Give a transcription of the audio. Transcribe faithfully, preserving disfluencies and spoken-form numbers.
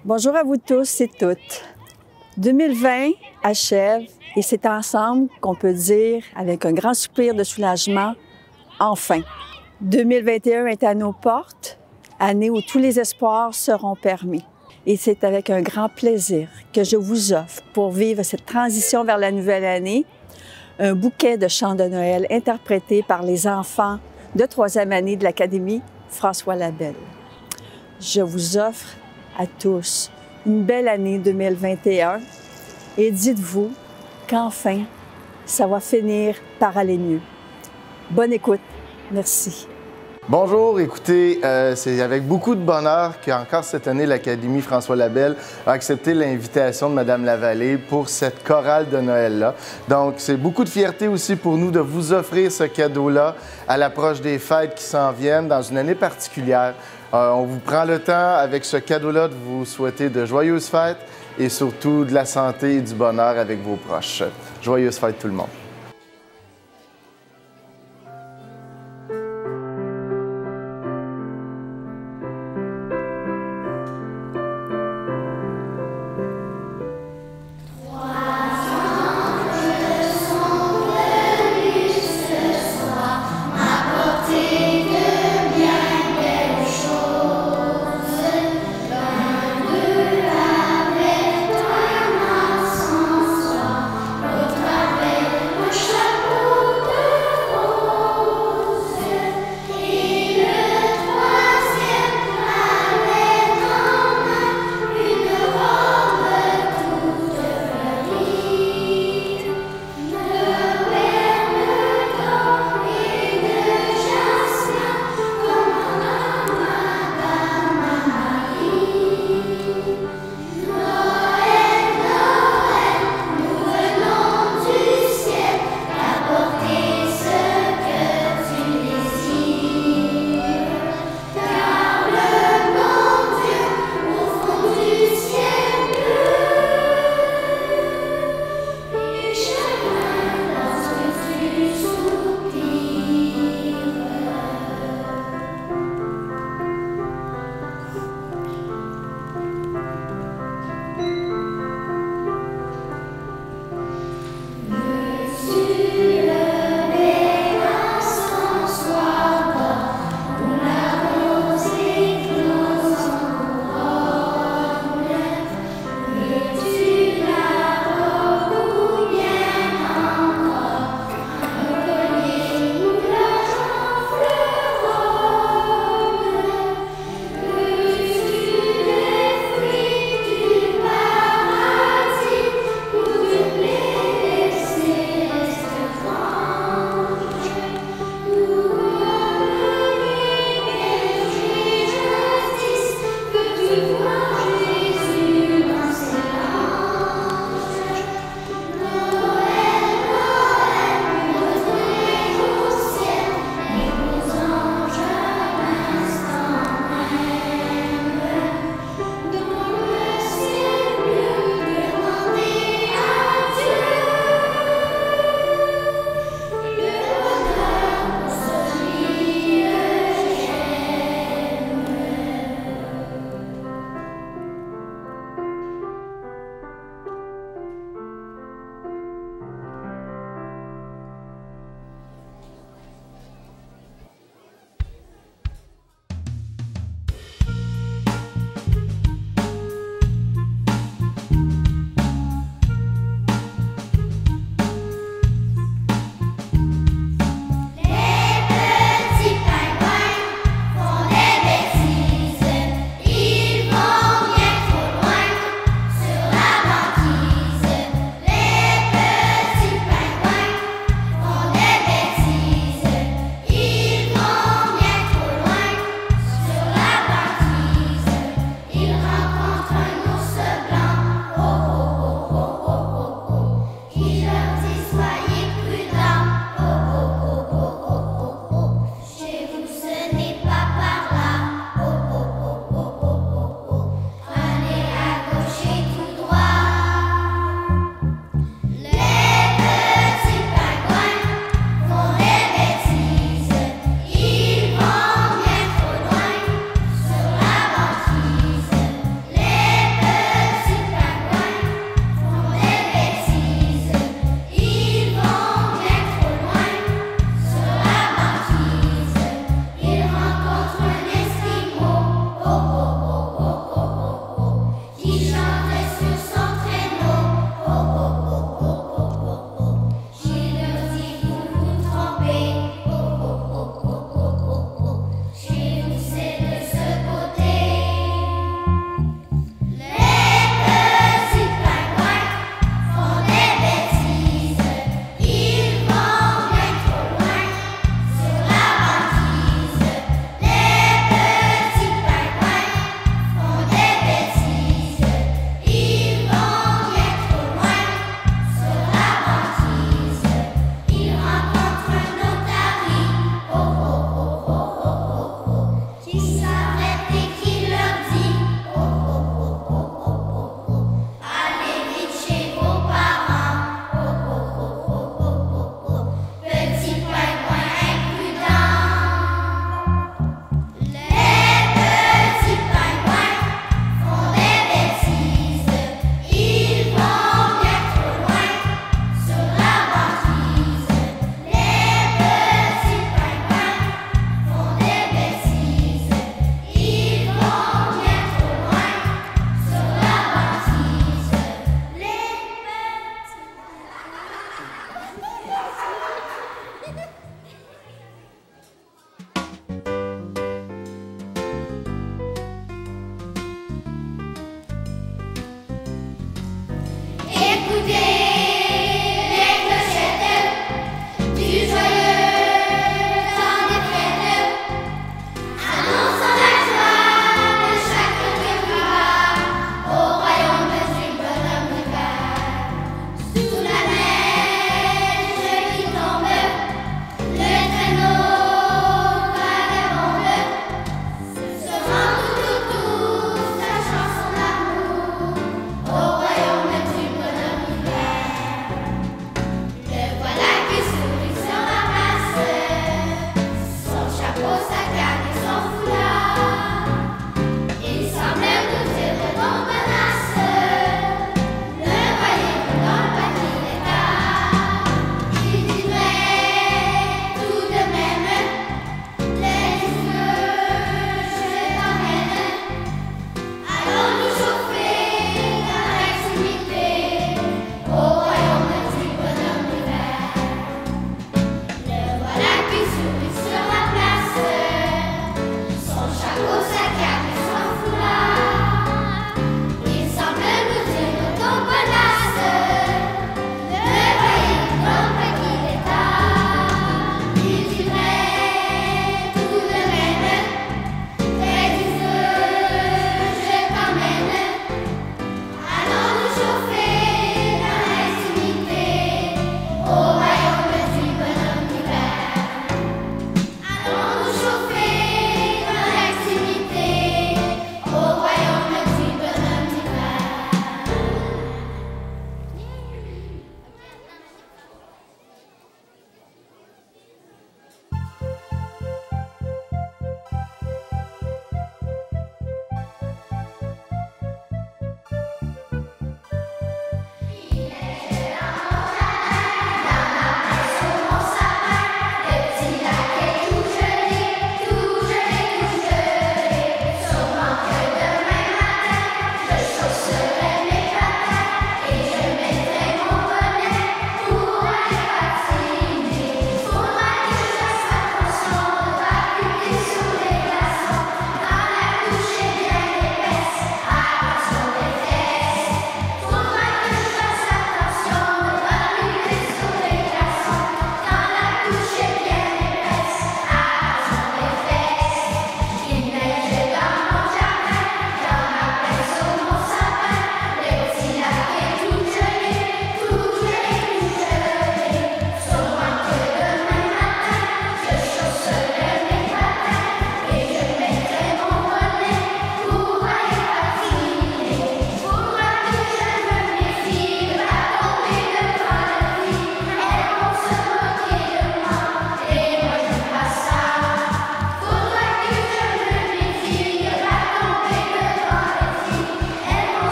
Bonjour à vous tous et toutes. deux mille vingt achève et c'est ensemble qu'on peut dire, avec un grand soupir de soulagement, enfin. deux mille vingt et un est à nos portes, année où tous les espoirs seront permis. Et c'est avec un grand plaisir que je vous offre, pour vivre cette transition vers la nouvelle année, un bouquet de chants de Noël interprétés par les enfants de troisième année de l'Académie François Labelle. Je vous offre à tous une belle année deux mille vingt et un et dites-vous qu'enfin, ça va finir par aller mieux. Bonne écoute. Merci. Bonjour, écoutez, euh, c'est avec beaucoup de bonheur qu'encore cette année, l'Académie François Labelle a accepté l'invitation de Mme Lavallée pour cette chorale de Noël-là. Donc, c'est beaucoup de fierté aussi pour nous de vous offrir ce cadeau-là à l'approche des fêtes qui s'en viennent dans une année particulière. Euh, on vous prend le temps avec ce cadeau-là de vous souhaiter de joyeuses fêtes et surtout de la santé et du bonheur avec vos proches. Joyeuses fêtes tout le monde.